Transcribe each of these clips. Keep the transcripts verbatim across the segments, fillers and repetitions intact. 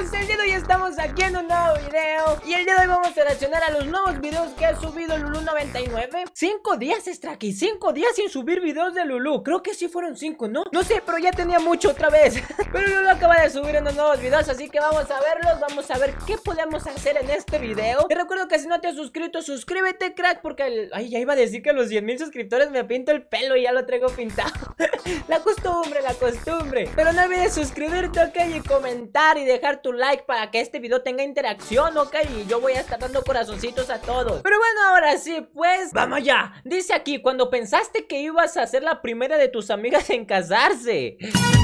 amigos, el día de hoy estamos aquí en un nuevo video. Y el día de hoy vamos a reaccionar a los nuevos videos que ha subido Lulu noventa y nueve. Cinco días, Straki, cinco días sin subir videos de Lulu. Creo que sí fueron cinco, ¿no? No sé, pero ya tenía mucho otra vez. Pero Lulu acaba de subir unos nuevos videos, así que vamos a verlos. Vamos a ver qué podemos hacer en este video. Te recuerdo que si no te has suscrito, suscríbete, crack, porque el... Ay, ya iba a decir que a los cien mil suscriptores me pinto el pelo y ya lo traigo pintado. La costumbre, la costumbre. Pero no olvides suscribirte, ok, y comentar y dejar tu like para que este video tenga interacción, ok. Y yo voy a estar dando corazoncitos a todos. Pero bueno, ahora sí, pues vamos ya. Dice aquí, cuando pensaste que ibas a ser la primera de tus amigas en casarse.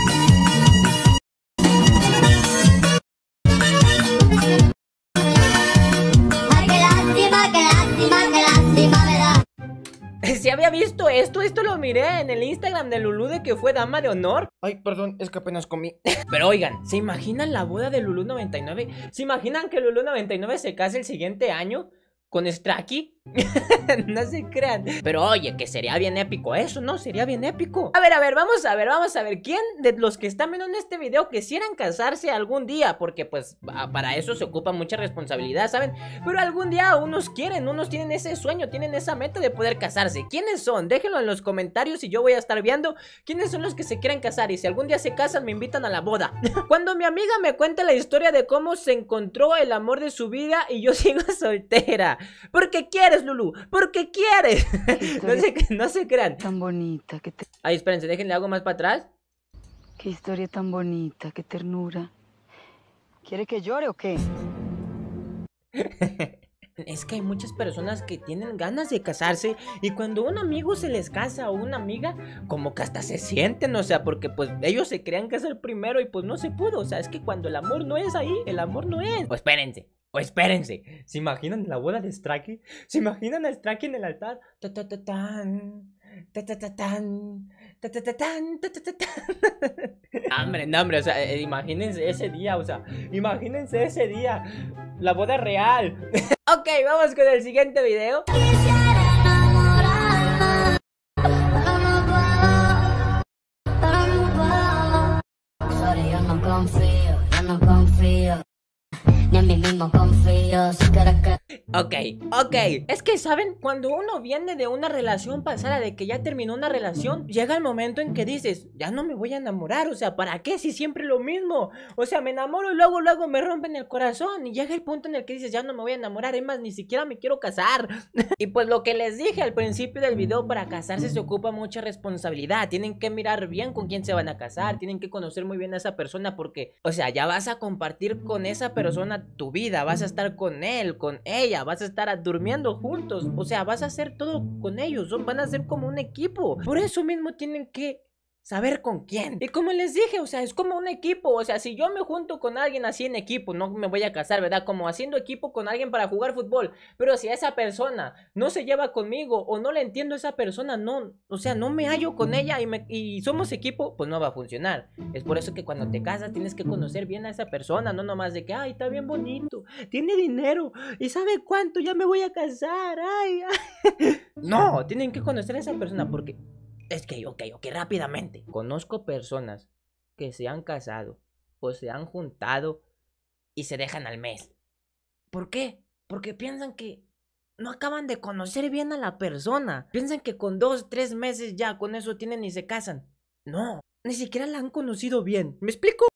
Si había visto esto, esto lo miré en el Instagram de Lulu de que fue dama de honor. Ay, perdón, es que apenas comí. Pero oigan, ¿se imaginan la boda de Lulu noventa y nueve? ¿Se imaginan que Lulu noventa y nueve se case el siguiente año con Straki? No se crean. Pero oye, que sería bien épico eso, ¿no? Sería bien épico. A ver, a ver, vamos a ver, vamos a ver. ¿Quién de los que están viendo en este video quisieran casarse algún día? Porque pues para eso se ocupa mucha responsabilidad, ¿saben? Pero algún día unos quieren, unos tienen ese sueño, tienen esa meta de poder casarse. ¿Quiénes son? Déjenlo en los comentarios y yo voy a estar viendo quiénes son los que se quieren casar. Y si algún día se casan, me invitan a la boda. Cuando mi amiga me cuente la historia de cómo se encontró el amor de su vida y yo sigo soltera. Porque quieres, Lulu, porque quieres. No se, no se crean. Tan bonita, que te... Ay, espérense, déjenle algo más para atrás. Qué historia tan bonita, qué ternura. ¿Quiere que llore o qué? Es que hay muchas personas que tienen ganas de casarse y cuando un amigo se les casa o una amiga, como que hasta se sienten, o sea, porque pues ellos se querían casar primero y pues no se pudo. O sea, es que cuando el amor no es ahí, el amor no es. O espérense. O espérense, ¿se imaginan la boda de Straki? ¿Se imaginan a Straki en el altar? Ta ta ta tan, ta ta ta tan, ta ta ta tan, ta ta ta tan. Hombre, no, hombre, o sea, eh, imagínense ese día, o sea, imagínense ese día, la boda real. Ok, vamos con el siguiente video. Sorry, yo no confío, yo no confío. Ni en mí mismo confío, si quieres que... Ok, ok. Es que, ¿saben? Cuando uno viene de una relación pasada, de que ya terminó una relación, llega el momento en que dices, ya no me voy a enamorar, o sea, ¿para qué? Si siempre lo mismo. O sea, me enamoro y luego, luego me rompen el corazón. Y llega el punto en el que dices, ya no me voy a enamorar, es más, ni siquiera me quiero casar. Y pues lo que les dije al principio del video, para casarse se ocupa mucha responsabilidad. Tienen que mirar bien con quién se van a casar, tienen que conocer muy bien a esa persona porque, o sea, ya vas a compartir con esa persona tu vida, vas a estar con él, con ella, vas a estar durmiendo juntos, o sea, vas a hacer todo con ellos, son, van a ser como un equipo. Por eso mismo tienen que saber con quién. Y como les dije, o sea, es como un equipo. O sea, si yo me junto con alguien así en equipo, no me voy a casar, ¿verdad? Como haciendo equipo con alguien para jugar fútbol. Pero si esa persona no se lleva conmigo o no le entiendo a esa persona, no, o sea, no me hallo con ella y, me, y somos equipo, pues no va a funcionar. Es por eso que cuando te casas tienes que conocer bien a esa persona, no nomás de que, ay, está bien bonito, tiene dinero y sabe cuánto, ya me voy a casar, ay, ay. No, tienen que conocer a esa persona porque... Es que, ok, ok, rápidamente. Conozco personas que se han casado o se han juntado y se dejan al mes. ¿Por qué? Porque piensan que no acaban de conocer bien a la persona. Piensan que con dos, tres meses ya con eso tienen y se casan. No, ni siquiera la han conocido bien. ¿Me explico?